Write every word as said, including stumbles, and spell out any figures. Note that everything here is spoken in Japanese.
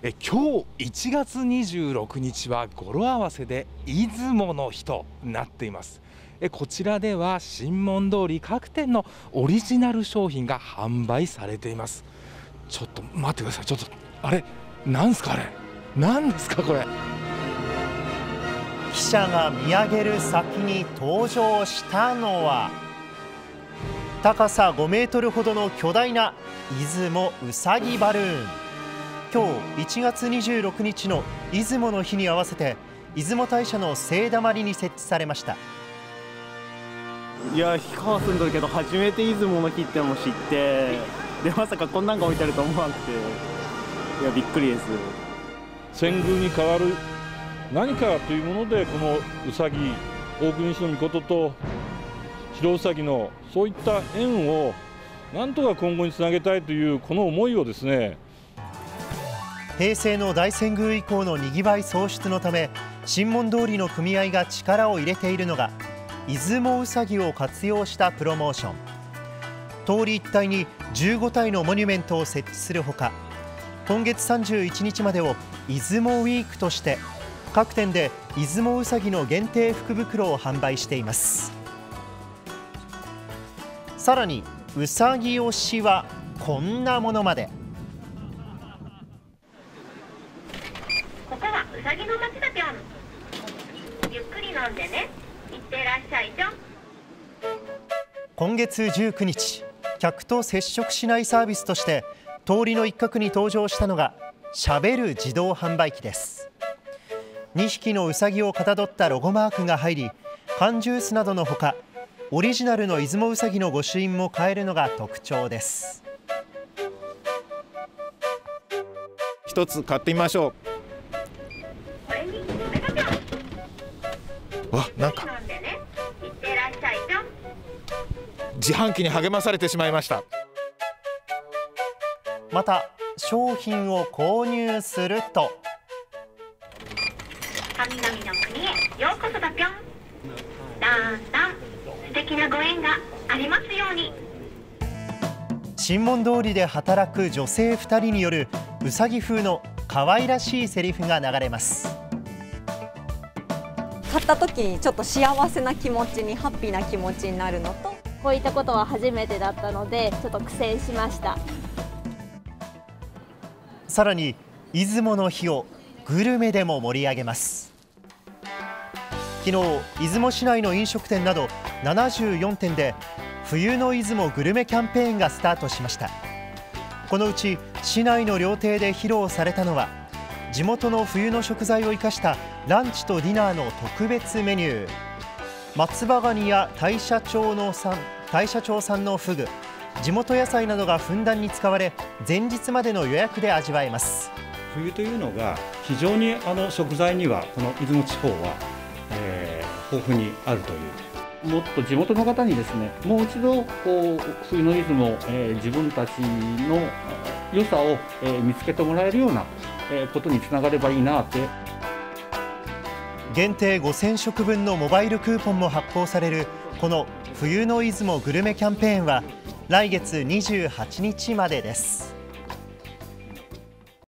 え今日いちがつにじゅうろくにちは語呂合わせで出雲の日となっています。えこちらでは神門通り各店のオリジナル商品が販売されています。ちょっと待ってください。ちょっとあれなんすか、あれなんですかこれ。 記者が見上げる先に登場したのは高さごメートルほどの巨大な出雲うさぎバルーン。今日いちがつにじゅうろくにちの出雲の日に合わせて出雲大社の聖だまりに設置されました。 いや、氷川住んどるけど初めて出雲の日ってのも知って、でまさかこんなんが置いてあると思わなくて、いやびっくりです。 遷宮に代わる何かというもので、このうさぎ、大国石命と白うさぎのそういった縁をなんとか今後につなげたいというこの思いをですね、 平成の大遷宮以降のにぎわい創出のため神門通りの組合が力を入れているのが出雲うさぎを活用したプロモーション。通り一帯にじゅうごたいのモニュメントを設置するほか、今月さんじゅういちにちまでを出雲ウィークとして各店で出雲うさぎの限定福袋を販売しています。さらにうさぎ推しはこんなものまで。 ここはうさぎの町だぴょん。ゆっくり飲んでね。いってらっしゃいちょん。 今月じゅうくにち、客と接触しないサービスとして通りの一角に登場したのがしゃべる自動販売機です。にひきのうさぎをかたどったロゴマークが入り、缶ジュースなどのほかオリジナルの出雲うさぎの御朱印も買えるのが特徴です。 一つ買ってみましょう。 これにメガぴょん。 わ、なんか飲んでね。いってらっしゃいちょん。 自販機に励まされてしまいました。 また商品を購入すると神々の国へようこそだぴょん。だんだん素敵なご縁がありますように。 神門通りで働く女性ふたりによるうさぎ風の可愛らしいセリフが流れます。 買った時にちょっと幸せな気持ちにハッピーな気持ちになるのと、 こういったことは初めてだったのでちょっと苦戦しました。 さらに出雲の日をグルメでも盛り上げます。昨日出雲市内の飲食店などななじゅうよんてんで冬の出雲グルメキャンペーンがスタートしました。このうち市内の料亭で披露されたのは地元の冬の食材を生かしたランチとディナーの特別メニュー。松葉ガニや大社町の産大社町産のフグ、地元野菜などがふんだんに使われ、前日までの予約で味わえます。 冬というのが非常にあの食材にはこの出雲地方は、えー、豊富にあるという、もっと地元の方にですね、もう一度こう冬の出雲、えー、自分たちの良さを、えー、見つけてもらえるような、えー、ことにつながればいいなって。 限定ごせんしょくぶんのモバイルクーポンも発行されるこの冬の出雲グルメキャンペーンは来月にじゅうはちにちまでです。